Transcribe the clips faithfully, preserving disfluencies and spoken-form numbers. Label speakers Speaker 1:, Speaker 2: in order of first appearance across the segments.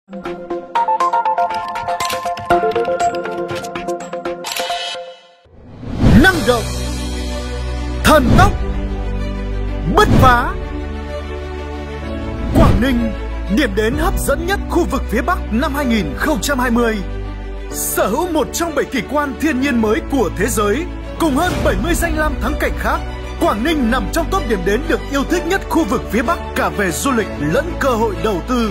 Speaker 1: Năng động, thần tốc, bứt phá. Quảng Ninh, điểm đến hấp dẫn nhất khu vực phía Bắc năm hai nghìn không trăm hai mươi. Sở hữu một trong bảy kỳ quan thiên nhiên mới của thế giới, cùng hơn bảy mươi danh lam thắng cảnh khác, Quảng Ninh nằm trong top điểm đến được yêu thích nhất khu vực phía Bắc cả về du lịch lẫn cơ hội đầu tư.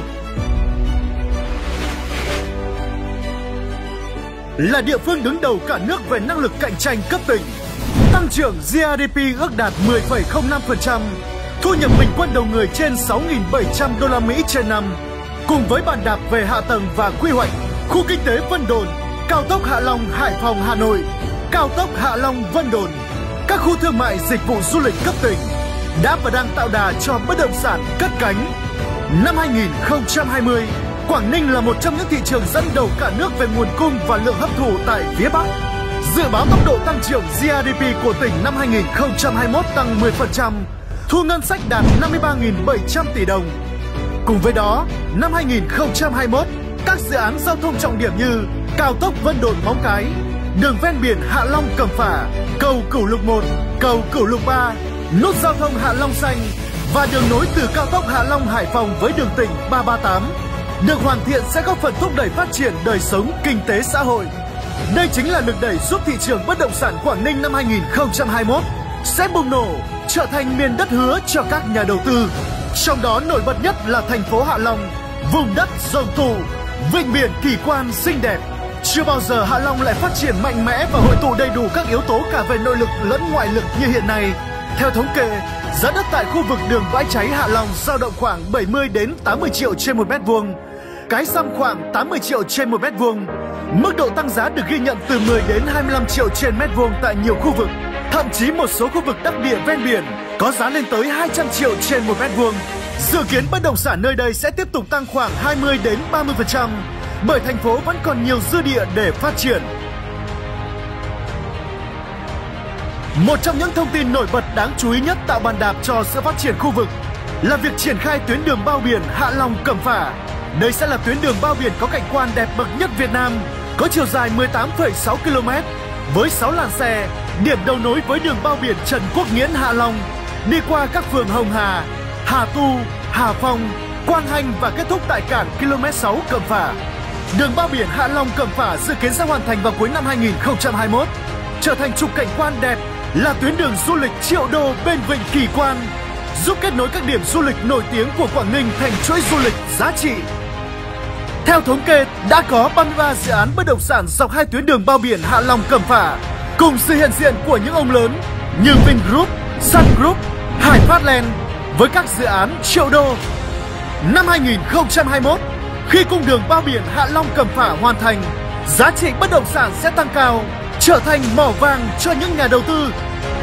Speaker 1: Là địa phương đứng đầu cả nước về năng lực cạnh tranh cấp tỉnh. Tăng trưởng giê đê pê ước đạt mười phẩy không năm phần trăm, thu nhập bình quân đầu người trên sáu nghìn bảy trăm đô la Mỹ trên năm. Cùng với bàn đạp về hạ tầng và quy hoạch, khu kinh tế Vân Đồn, cao tốc Hạ Long Hải Phòng Hà Nội, cao tốc Hạ Long Vân Đồn, các khu thương mại dịch vụ du lịch cấp tỉnh đã và đang tạo đà cho bất động sản cất cánh. Năm hai nghìn không trăm hai mươi, Quảng Ninh là một trong những thị trường dẫn đầu cả nước về nguồn cung và lượng hấp thụ tại phía Bắc. Dự báo tốc độ tăng trưởng giê đê pê của tỉnh năm hai nghìn không trăm hai mươi mốt tăng mười phần trăm, thu ngân sách đạt năm mươi ba nghìn bảy trăm tỷ đồng. Cùng với đó, năm hai nghìn không trăm hai mươi mốt, các dự án giao thông trọng điểm như cao tốc Vân Đồn Móng Cái, đường ven biển Hạ Long Cẩm Phả, cầu Cửu Lục một, cầu Cửu Lục ba, nút giao thông Hạ Long Xanh và đường nối từ cao tốc Hạ Long Hải Phòng với đường tỉnh ba ba tám được hoàn thiện sẽ góp phần thúc đẩy phát triển đời sống kinh tế xã hội. Đây chính là lực đẩy giúp thị trường bất động sản Quảng Ninh năm hai nghìn không trăm hai mươi mốt sẽ bùng nổ, trở thành miền đất hứa cho các nhà đầu tư. Trong đó nổi bật nhất là thành phố Hạ Long, vùng đất rồng thủ, vịnh biển kỳ quan xinh đẹp. Chưa bao giờ Hạ Long lại phát triển mạnh mẽ và hội tụ đầy đủ các yếu tố cả về nội lực lẫn ngoại lực như hiện nay. Theo thống kê, giá đất tại khu vực đường Bãi Cháy Hạ Long dao động khoảng bảy mươi đến tám mươi triệu trên một mét vuông, Cái Săm khoảng tám mươi triệu trên một mét vuông. Mức độ tăng giá được ghi nhận từ mười đến hai mươi lăm triệu trên mét vuông tại nhiều khu vực. Thậm chí một số khu vực đắc địa ven biển có giá lên tới hai trăm triệu trên một mét vuông. Dự kiến bất động sản nơi đây sẽ tiếp tục tăng khoảng hai mươi đến ba mươi phần trăm bởi thành phố vẫn còn nhiều dư địa để phát triển. Một trong những thông tin nổi bật đáng chú ý nhất tạo bàn đạp cho sự phát triển khu vực là việc triển khai tuyến đường bao biển Hạ Long Cẩm Phả. Đây sẽ là tuyến đường bao biển có cảnh quan đẹp bậc nhất Việt Nam, có chiều dài mười tám phẩy sáu ki lô mét với sáu làn xe, điểm đầu nối với đường bao biển Trần Quốc Nghĩễn Hạ Long, đi qua các phường Hồng Hà, Hà Tu, Hà Phong, Quang Hanh và kết thúc tại cảng ki lô mét sáu Cẩm Phả. Đường bao biển Hạ Long Cẩm Phả dự kiến sẽ hoàn thành vào cuối năm hai nghìn không trăm hai mươi mốt, trở thành trục cảnh quan đẹp, là tuyến đường du lịch triệu đô bên vịnh kỳ quan, giúp kết nối các điểm du lịch nổi tiếng của Quảng Ninh thành chuỗi du lịch giá trị. Theo thống kê, đã có ba mươi ba dự án bất động sản dọc hai tuyến đường bao biển Hạ Long Cẩm Phả, cùng sự hiện diện của những ông lớn như Vingroup, Sun Group, Hải Phát Land với các dự án triệu đô. Năm hai nghìn không trăm hai mươi mốt, khi cung đường bao biển Hạ Long Cẩm Phả hoàn thành, giá trị bất động sản sẽ tăng cao, trở thành mỏ vàng cho những nhà đầu tư.